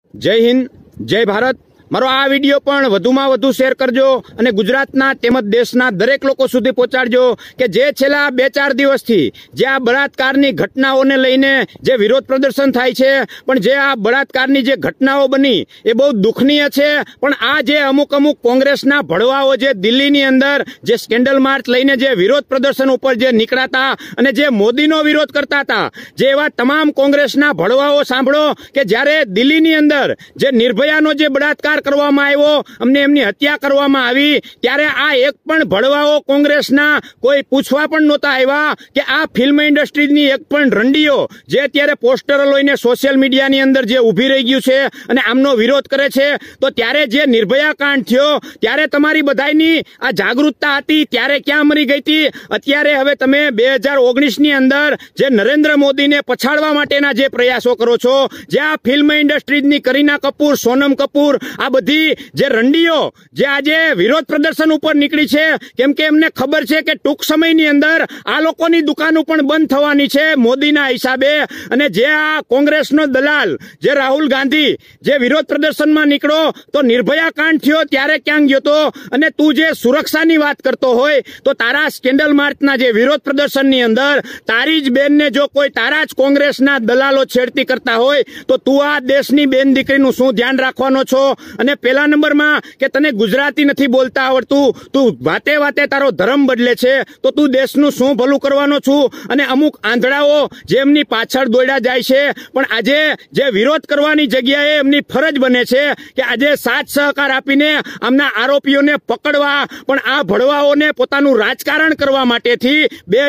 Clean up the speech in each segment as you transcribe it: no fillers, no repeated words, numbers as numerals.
જય હિન્દ, જય ભારત। મારો આ વિડીયો પણ વધુમાં વધુ શેર કરજો અને ગુજરાતના તેમજ દેશના દરેક લોકો સુધી પહોંચાડજો કે જે છેલ્લા 2-4 દિવસથી જે આ બળાત્કારની ઘટનાઓને લઈને જે વિરોધ પ્રદર્શન થાય છે, પણ જે આ બળાત્કારની જે ઘટનાઓ બની એ બહુ દુઃખનીય છે। પણ આ જે અમુક કોંગ્રેસના ભડવાઓ જે દિલ્હીની અંદર જે સ્કેન્ડલ માર્ચ લઈને જે વિરોધ પ્રદર્શન ઉપર જે નીકળાતા અને જે મોદીનો વિરોધ કરતા હતા, જે એવા તમામ કોંગ્રેસના ભડવાઓ સાંભળો કે જ્યારે દિલ્હીની અંદર જે નિર્ભયાનો જે બળાત્કાર કરવામાં આવ્યો, અમને એમની હત્યા કરવામાં આવી, ત્યારે આ એક પણ ભડવાઓ કોંગ્રેસના કોઈ પૂછવા પણ નહોતા આવ્યા કે આ ફિલ્મ ઇન્ડસ્ટ્રીની એક પણ રંડીઓ જે અત્યારે પોસ્ટરો લઈને સોશિયલ મીડિયાની અંદર જે ઊભી રહી ગયું છે અને આમનો વિરોધ કરે છે। તો ત્યારે જે નિર્ભયા કાંડ થયો ત્યારે તમારી બધાની આ જાગૃતતા હતી, ત્યારે ક્યાં મરી ગઈ હતી? અત્યારે હવે તમે 2019ની અંદર જે નરેન્દ્ર મોદીને પછાડવા માટેના જે પ્રયાસો કરો છો, જે આ ફિલ્મ ઇન્ડસ્ટ્રીની કરીના કપૂર, સોનમ કપૂર, આ બધી જે રંડીઓ જે આજે વિરોધ પ્રદર્શન ઉપર નીકળી છે, કેમ કે એમને ખબર છે કે ટૂંક સમયની અંદર આ લોકોની દુકાનો પણ બંધ થવાની છે મોદીના હિસાબે। અને જે આ કોંગ્રેસનો દલાલ જે રાહુલ ગાંધી જે વિરોધ પ્રદર્શનમાં નીકળો તો નિર્ભયા કાંડ થયો ત્યારે ક્યાં ગયો તો? અને તું જે સુરક્ષાની વાત કરતો હોય તો તારા સ્કેન્ડલ માર્ચના જે વિરોધ પ્રદર્શનની અંદર તારી જ બેનને જો કોઈ તારા જ કોંગ્રેસના દલાલો છેડતી કરતા હોય તો તું આ દેશની બેન દીકરીનું શું ધ્યાન રાખવાનો છો? અને પહેલા નંબરમાં કે તને ગુજરાતી નથી બોલતા આવડતું, તું વાતે વાતે તારો ધર્મ બદલે છે, તો તું દેશનું શું ભલું કરવાનો છું? અને અમુક આંધળાઓ જે એમની પાછળ દોડ્યા જાય છે, પણ આજે જે વિરોધ કરવાની જગ્યાએ એમની ફરજ બને છે કે આજે સાથ સહકાર આપીને આમના આરોપીઓને પકડવા, પણ આ ભડવાઓને પોતાનું રાજકારણ કરવા માટેથી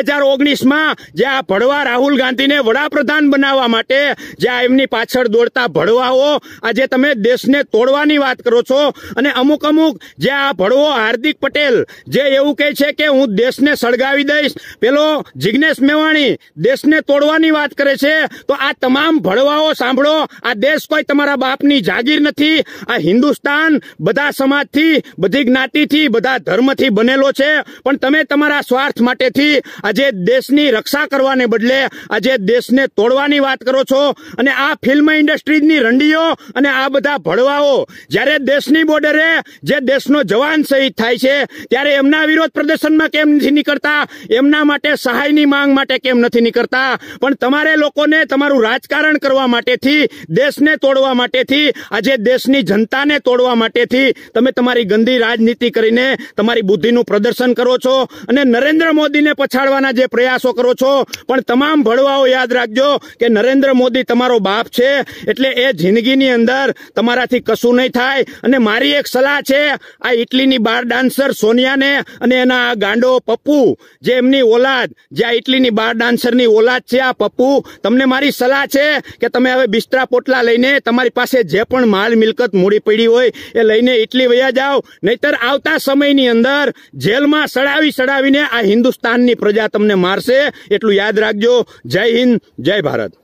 2019માં જે આ ભડવા રાહુલ ગાંધીને વડાપ્રધાન બનાવવા માટે જે આ એમની પાછળ દોડતા ભડવાઓ આજે તમે દેશને તોડવાની વાત કરો છો। અને અમુક જે આ ભડવો હાર્દિક પટેલ જે એવું કહે છે કે હું દેશને સળગાવી દઈશ, પેલો જિગ્નેશ મેવાણી દેશને તોડવાની વાત કરે છે, તો આ તમામ ભડવાઓ સાંભળો, આ દેશ કોઈ તમારા બાપની જાગીર નથી। આ હિન્દુસ્તાન બધા સમાજથી, બધી જ્ઞાતિથી, બધા ધર્મથી બનેલો છે, પણ તમે તમારા સ્વાર્થ માટેથી આજે દેશની રક્ષા કરવાને બદલે આજે દેશને તોડવાની વાત કરો છો। અને આ ફિલ્મ ઇન્ડસ્ટ્રીની રંડીઓ અને આ બધા ભડવાઓ જ્યારે દેશની બોર્ડરે જે દેશનો જવાન શહીદ થાય છે ત્યારે એમના વિરોધ પ્રદર્શનમાં કેમ નથી નીકળતા? એમના માટે સહાયની માંગ માટે કેમ નથી નીકળતા? પણ તમારે લોકોને તમારું રાજકારણ કરવા માટેથી, દેશને તોડવા માટેથી, આજે દેશની જનતાને તોડવા માટેથી તમે તમારી ગંદી રાજનીતિ કરીને તમારી બુદ્ધિનું પ્રદર્શન કરો છો અને નરેન્દ્ર મોદીને પછાડવાના જે પ્રયાસો કરો છો। પણ તમામ ભડવાઓ યાદ રાખજો કે નરેન્દ્ર મોદી તમારો બાપ છે, એટલે એ જિંદગીની અંદર તમારાથી કશું નહીં થાય। અને મારી એક સલાહ છે આ ઇટલીની બાર ડાન્સર સોનિયાને અને એના આ ગાંડો પપ્પુ જે એમની ઓલાદ, જે આ ઇટલીની બાર ડાન્સરની ઓલાદ છે આ પપ્પુ, તમને મારી સલાહ છે કે તમે હવે બિસ્તરા પોટલા લઈને તમારી પાસે જે પણ માલ મિલકત મૂડી પડી હોય એ લઈને ઇટલી વયા જાઓ, નહીતર આવતા સમયની અંદર જેલમાં સડાવીને આ હિન્દુસ્તાનની પ્રજા તમને મારશે। એટલું યાદ રાખજો। જય હિન્દ, જય ભારત।